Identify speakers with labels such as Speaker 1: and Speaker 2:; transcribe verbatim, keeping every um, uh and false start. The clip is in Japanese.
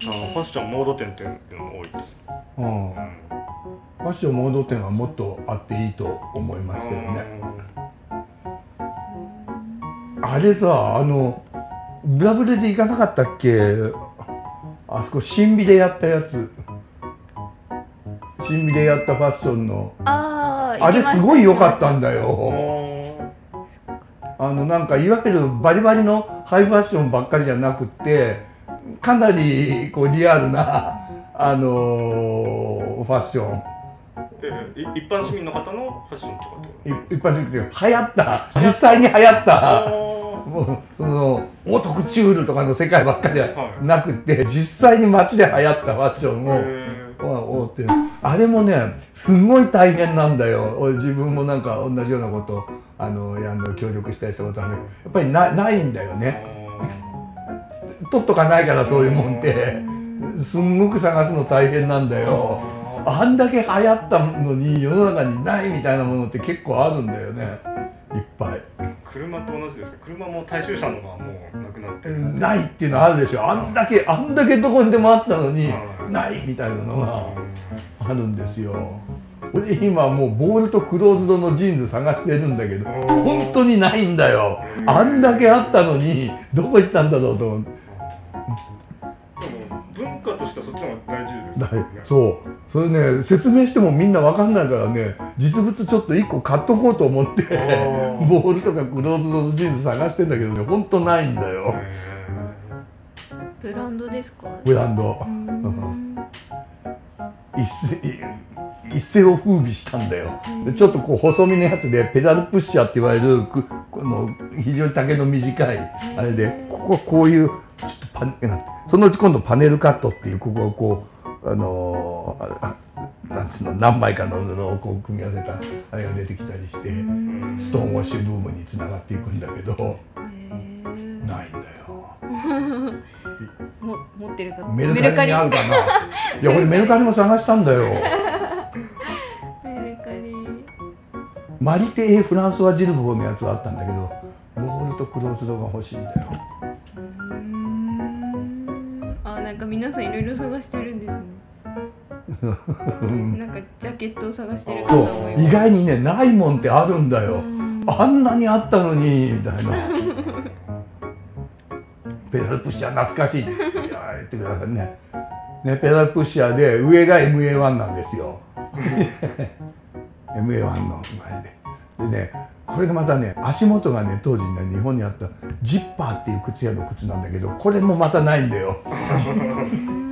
Speaker 1: あファッションモード店っていうのが多いです。
Speaker 2: うん、ファッションモード店はもっとあっていいと思いますけどね。あれさ、あのブラブレで行かなかったっけ、あそこ新美でやったやつ、新美でやったファッションの あ, あれすごい良かったんだよ。あのなんかいわゆるバリバリのハイファッションばっかりじゃなくて、かなりこうリアルなあのー、ファッション、
Speaker 1: えー、一般市民の方のファッションとかって
Speaker 2: 一般市民っていうか流行った実際に流行ったもうそのオートクチュールとかの世界ばっかりじゃなくて、はい、実際に街で流行ったファッションを、ってあれもねすごい大変なんだよ。俺自分もなんか同じようなことあのやの協力したりしたことはねやっぱり な, ないんだよね。取っとかないからそういうもんってすんごく探すの大変なんだよ。あんだけ流行ったのに世の中にないみたいなものって結構あるんだよね、いっぱい。
Speaker 1: 車と同じですか？車も大衆車のがもうなくなってる
Speaker 2: ないっていうのはあるでしょ。あんだけあんだけどこにでもあったのにないみたいなのがあるんですよ。俺今もうボールとクローズドのジーンズ探してるんだけど本当にないんだよ。あんだけあったのにどこ行ったんだろうと思って。
Speaker 1: 文化としてはそっちの方が大事ですよね。
Speaker 2: そうそれね説明してもみんな分かんないからね、実物ちょっといっこ買っとこうと思ってボールとかクローズドのジーンズ探してんだけどね本当ないんだよ。
Speaker 3: ブランドですか？
Speaker 2: ブランド一世一世を風靡したんだよ。でちょっとこう細身のやつでペダルプッシャーって言われるこの非常に丈の短いあれで、こここういうちょっとパネなんてそのうち今度パネルカットっていうここをこうあのー、なんつうの何枚かの布をこう組み合わせたあれが出てきたりしてストーンウォッシュブームにつながっていくんだけどないんだよ。
Speaker 3: も持ってるか
Speaker 2: メルカリにあるかな。いや俺メルカリも探したんだよ。
Speaker 3: メルカリ
Speaker 2: マリテ・エ・フランソワ・ジルボーのやつはあったんだけどボールとクローズドが欲しいんだよ。
Speaker 3: あ、なんか皆さんいろいろ探してるんですね。なんかジャケットを探してる方もいます。
Speaker 2: 意外にねないもんってあるんだよ。あんなにあったのにみたいな。ペダルプッシャー懐かしいって言ってくださいね。ねペダルプッシャーで上が エムエーワン なんですよ。エムエーワン の前で。でねこれがまたね足元がね当時ね日本にあったジッパーっていう靴屋の靴なんだけどこれもまたないんだよ。